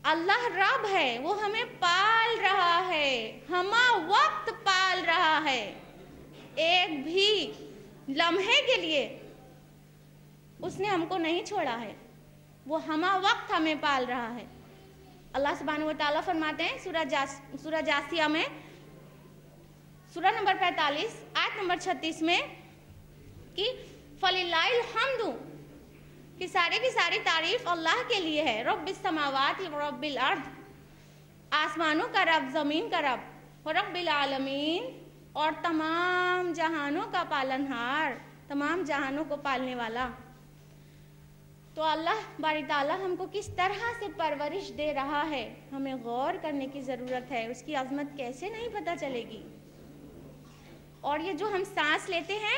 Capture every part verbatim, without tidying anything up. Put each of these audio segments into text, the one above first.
अल्लाह रब है, वो हमें पाल रहा है, हमा वक्त पाल रहा है। एक भी लम्हे के लिए उसने हमको नहीं छोड़ा है, वो हमा वक्त हमें पाल रहा है। अल्लाह सुब्हानहू व तआला फरमाते हैं सूरह जास सूरह जासिया में, सूरह नंबर पैंतालीस आयत नंबर छत्तीस में कि फलिल्लाहिल हम्दु, कि सारे की सारी तारीफ अल्लाह के लिए है। रब्बिस समावाति व रब्बिल अर्द, आसमानों का रब, ज़मीन का रब, व रब्बिल आलमीन, और तमाम जहानों का पालनहार, तमाम जहानों को पालने वाला। तो अल्लाह बारी ताला हमको किस तरह से परवरिश दे रहा है, हमें गौर करने की ज़रूरत है। उसकी अज़मत कैसे नहीं पता चलेगी। और ये जो हम सांस लेते हैं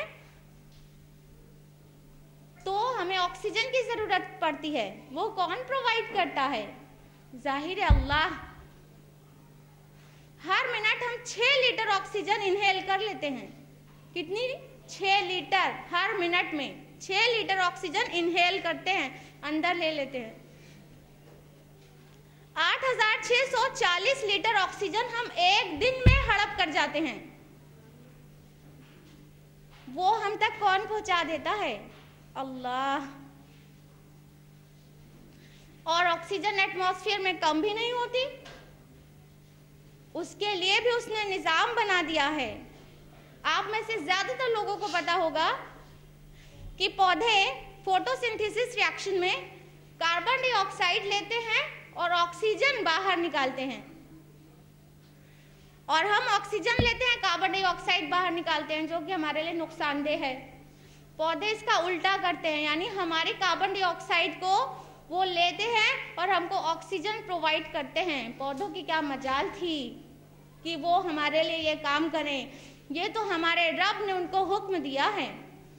तो हमें ऑक्सीजन की ज़रूरत पड़ती है, वो कौन प्रोवाइड करता है? जाहिर है अल्लाह। हर मिनट हम छः लीटर ऑक्सीजन इनहेल कर लेते हैं। कितनी? छः लीटर हर मिनट में छः लीटर ऑक्सीजन इनहेल करते हैं, अंदर ले लेते हैं। आठ हजार छः सौ चालीस लीटर ऑक्सीजन हम एक दिन में हड़प कर जाते हैं। वो हम तक कौन पहुंचा देता है? अल्लाह। और ऑक्सीजन एटमॉस्फेयर में कम भी नहीं होती, उसके लिए भी उसने निजाम बना दिया है। आप में से ज्यादातर लोगों को पता होगा कि पौधे फोटोसिंथेसिस रिएक्शन में कार्बन डाइऑक्साइड लेते हैं और ऑक्सीजन बाहर निकालते हैं, और हम ऑक्सीजन लेते हैं, कार्बन डाइऑक्साइड बाहर निकालते हैं, जो कि हमारे लिए नुकसानदेह है। पौधे इसका उल्टा करते हैं, यानी हमारे कार्बन डाइऑक्साइड को वो लेते हैं और हमको ऑक्सीजन प्रोवाइड करते हैं। पौधों की क्या मजाल थी कि वो हमारे लिए ये काम करें, ये तो हमारे रब ने उनको हुक्म दिया है।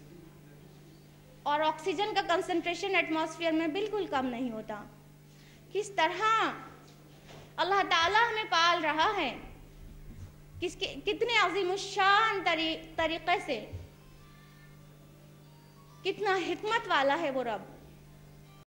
और ऑक्सीजन का कंसंट्रेशन एटमॉस्फेयर में बिल्कुल कम नहीं होता। किस तरह अल्लाह ताला हमें पाल रहा है, किसके कितने अज़ीमुश्शान तरी, तरीक़े से, कितना हिकमत वाला है वो रब।